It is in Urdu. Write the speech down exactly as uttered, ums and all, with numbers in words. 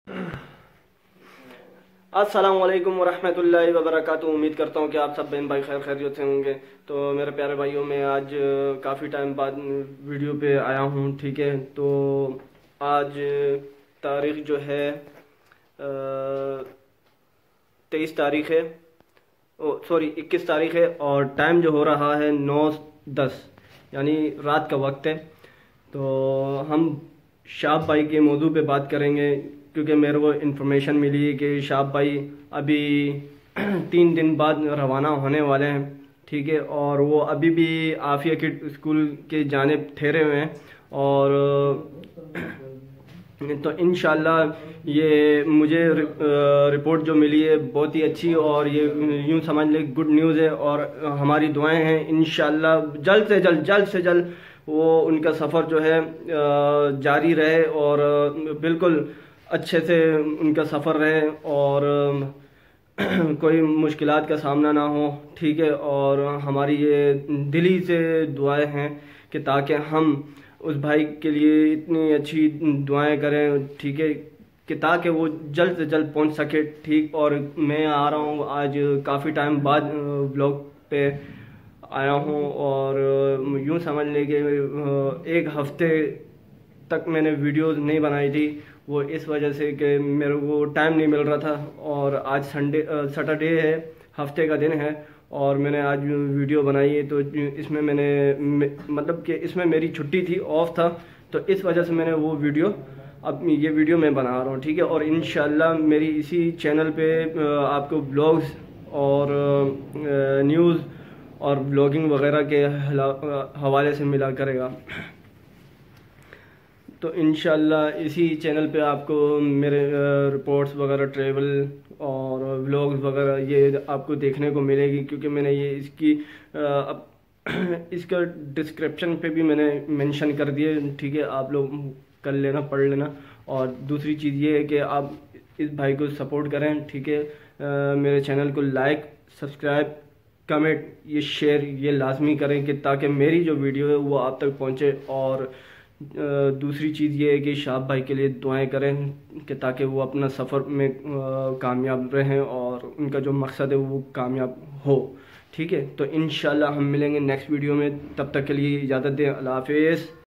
السلام علیکم ورحمۃ اللہ وبرکاتہ۔ امید کرتا ہوں کہ آپ سب بہن بھائی خیر خیریت سے ہوں گے۔ تو میرے پیارے بھائیوں، میں آج کافی ٹائم بعد ویڈیو پہ آیا ہوں، ٹھیک ہے۔ تو آج تاریخ جو ہے تیئیس تاریخ ہے، سوری اکیس تاریخ ہے، اور ٹائم جو ہو رہا ہے نو دس، یعنی رات کا وقت ہے۔ تو ہم شاب بھائی کے موضوع پہ بات کریں گے، کیونکہ میرے کو انفارمیشن ملی ہے کہ شاب بھائی ابھی تین دن بعد روانہ ہونے والے ہیں، ٹھیک ہے۔ اور وہ ابھی بھی عافیہ کڈ اسکول کے جانب ٹھہرے ہوئے ہیں، اور تو انشاءاللہ یہ مجھے رپورٹ جو ملی ہے بہت ہی اچھی، اور یہ یوں سمجھ لیں گڈ نیوز ہے، اور ہماری دعائیں ہیں انشاءاللہ جلد سے جلد جلد سے جلد وہ ان کا سفر جو ہے جاری رہے، اور بالکل اچھے سے ان کا سفر رہے، اور کوئی مشکلات کا سامنا نہ ہو، ٹھیک ہے۔ اور ہماری یہ دلی سے دعائیں ہیں کہ تاکہ ہم اس بھائی کے لیے اتنی اچھی دعائیں کریں، ٹھیک ہے، کہ تاکہ وہ جلد سے جلد پہنچ سکے، ٹھیک۔ اور میں آ رہا ہوں آج کافی ٹائم بعد بلاگ پہ آیا ہوں، اور یوں سمجھ لیں کہ ایک ہفتے تک میں نے ویڈیوز نہیں بنائی تھی، وہ اس وجہ سے کہ میرے کو ٹائم نہیں مل رہا تھا، اور آج سنڈے سیٹرڈے ہے، ہفتے کا دن ہے، اور میں نے آج ویڈیو بنائی ہے۔ تو اس میں میں نے مطلب کہ اس میں میری چھٹی تھی، آف تھا، تو اس وجہ سے میں نے وہ ویڈیو اب یہ ویڈیو میں بنا رہا ہوں، ٹھیک ہے۔ اور انشاءاللہ میری اسی چینل پہ آپ کو بلاگز اور نیوز اور بلاگنگ وغیرہ کے حوالے سے ملا کرے گا۔ تو انشاءاللہ اسی چینل پہ آپ کو میرے رپورٹس وغیرہ، ٹریول اور ولاگز وغیرہ یہ آپ کو دیکھنے کو ملے گی، کیونکہ میں نے یہ اس کی اس کا ڈسکرپشن پہ بھی میں نے مینشن کر دیے، ٹھیک ہے، آپ لوگ کر لینا، پڑھ لینا۔ اور دوسری چیز یہ ہے کہ آپ اس بھائی کو سپورٹ کریں، ٹھیک ہے، میرے چینل کو لائک، سبسکرائب، کمنٹ، یہ شیئر یہ لازمی کریں، کہ تاکہ میری جو ویڈیو ہے وہ آپ تک پہنچے۔ اور دوسری چیز یہ ہے کہ شاب بھائی کے لیے دعائیں کریں، کہ تاکہ وہ اپنا سفر میں کامیاب رہیں، اور ان کا جو مقصد ہے وہ کامیاب ہو، ٹھیک ہے۔ تو انشاءاللہ ہم ملیں گے نیکسٹ ویڈیو میں، تب تک کے لیے اجازت دیں، اللہ حافظ۔